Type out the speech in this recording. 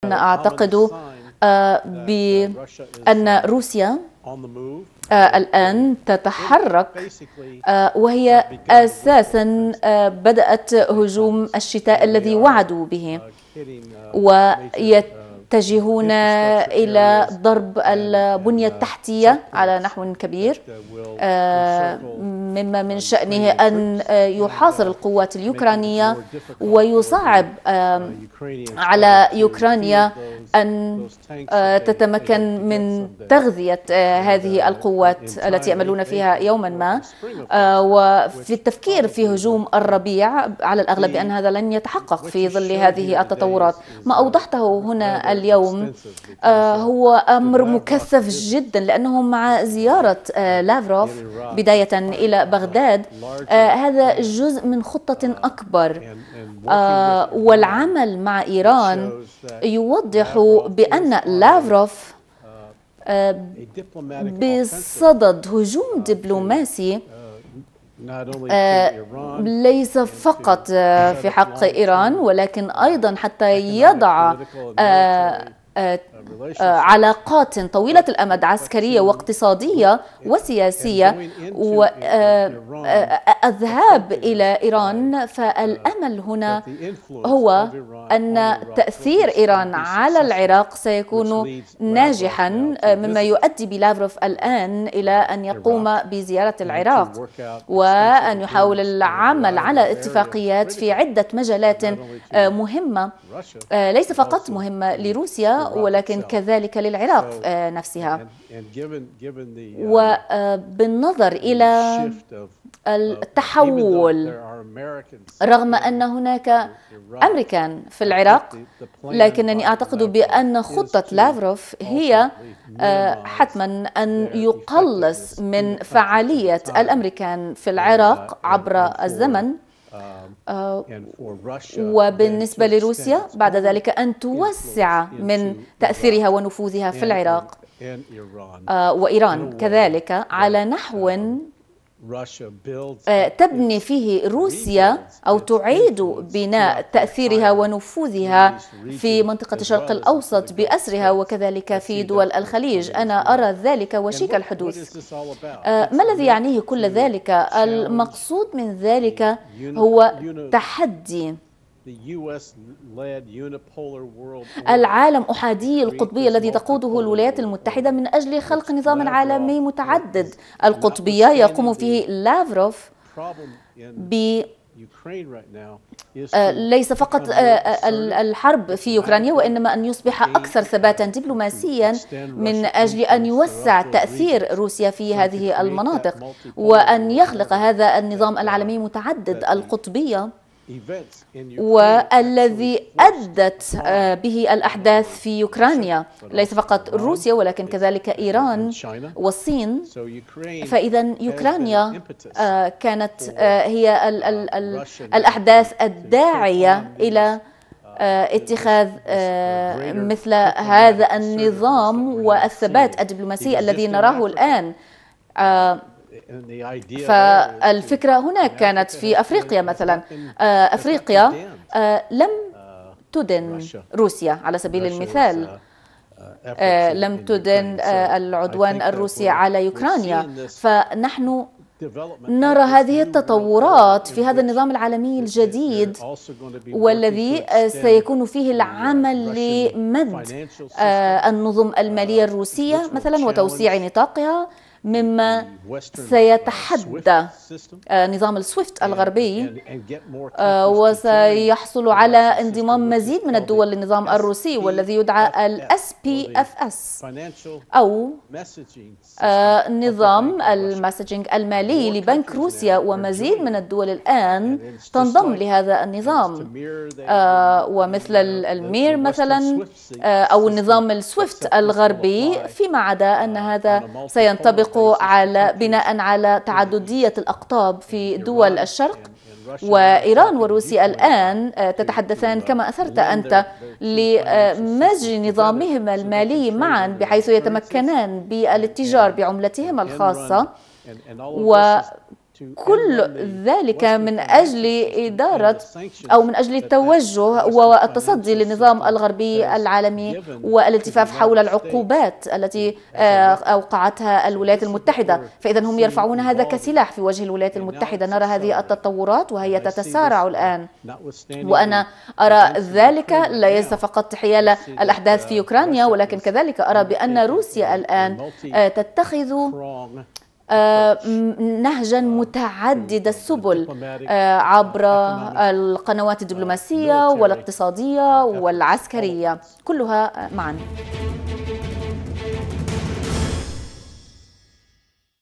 أعتقد بأن روسيا الآن تتحرك، وهي أساسا بدأت هجوم الشتاء الذي وعدوا به، ويتجهون إلى ضرب البنية التحتية على نحو كبير، مما من شأنه أن يحاصر القوات اليوكرانية ويصعب على يوكرانيا أن تتمكن من تغذية هذه القوات التي يأملون فيها يوما ما. وفي التفكير في هجوم الربيع على الأغلب أن هذا لن يتحقق في ظل هذه التطورات. ما أوضحته هنا اليوم هو أمر مكثف جدا، لأنه مع زيارة لافروف بداية إلى بغداد هذا جزء من خطة أكبر، والعمل مع إيران يوضح بأن لافروف بصدد هجوم دبلوماسي ليس فقط في حق إيران، ولكن أيضا حتى يضع علاقات طويلة الأمد عسكرية واقتصادية وسياسية وأذهاب إلى إيران. فالأمل هنا هو أن تأثير إيران على العراق سيكون ناجحا، مما يؤدي بلافروف الآن إلى أن يقوم بزيارة العراق وأن يحاول العمل على اتفاقيات في عدة مجالات مهمة، ليس فقط مهمة لروسيا ولكن كذلك للعراق نفسها. وبالنظر إلى التحول، رغم أن هناك أمريكان في العراق، لكنني أعتقد بأن خطة لافروف هي حتما أن يقلص من فعالية الأمريكان في العراق عبر الزمن، وبالنسبة لروسيا بعد ذلك أن توسع من تأثيرها ونفوذها في العراق، وإيران كذلك على نحو تبني فيه روسيا أو تعيد بناء تأثيرها ونفوذها في منطقة الشرق الأوسط بأسرها وكذلك في دول الخليج. أنا أرى ذلك وشيك الحدوث. ما الذي يعنيه كل ذلك؟ المقصود من ذلك هو تحدي العالم أحادي القطبية الذي تقوده الولايات المتحدة من أجل خلق نظام عالمي متعدد القطبية يقوم فيه لافروف ليس فقط الحرب في أوكرانيا، وإنما أن يصبح أكثر ثباتا دبلوماسيا من أجل أن يوسع تأثير روسيا في هذه المناطق، وأن يخلق هذا النظام العالمي متعدد القطبية والذي أدت به الأحداث في أوكرانيا، ليس فقط روسيا ولكن كذلك إيران والصين. فإذا أوكرانيا كانت هي الأحداث الداعية إلى اتخاذ مثل هذا النظام والثبات الدبلوماسي الذي نراه الآن. فالفكرة هناك كانت في أفريقيا مثلا. أفريقيا لم تدن روسيا على سبيل المثال، لم تدن العدوان الروسي على أوكرانيا. فنحن نرى هذه التطورات في هذا النظام العالمي الجديد، والذي سيكون فيه العمل لمد النظم المالية الروسية مثلا وتوسيع نطاقها، مما سيتحدى نظام السويفت الغربي، وسيحصل على انضمام مزيد من الدول للنظام الروسي والذي يدعى SPFS أو نظام المسجنج المالي لبنك روسيا. ومزيد من الدول الآن تنضم لهذا النظام، ومثل المير مثلا أو النظام السويفت الغربي، فيما عدا أن هذا سينطبق على بناء على تعددية الأقطاب في دول الشرق. وإيران وروسيا الآن تتحدثان كما أثرت أنت لمزج نظامهما المالي معا، بحيث يتمكنان بالاتجار بعملتهما الخاصة كل ذلك من أجل إدارة أو من أجل التوجه والتصدي للنظام الغربي العالمي والالتفاف حول العقوبات التي أوقعتها الولايات المتحدة. فإذا هم يرفعون هذا كسلاح في وجه الولايات المتحدة. نرى هذه التطورات وهي تتسارع الآن، وأنا أرى ذلك ليس فقط حيال الأحداث في أوكرانيا، ولكن كذلك أرى بأن روسيا الآن تتخذ نهجا متعدد السبل عبر القنوات الدبلوماسية والاقتصادية والعسكرية كلها معا.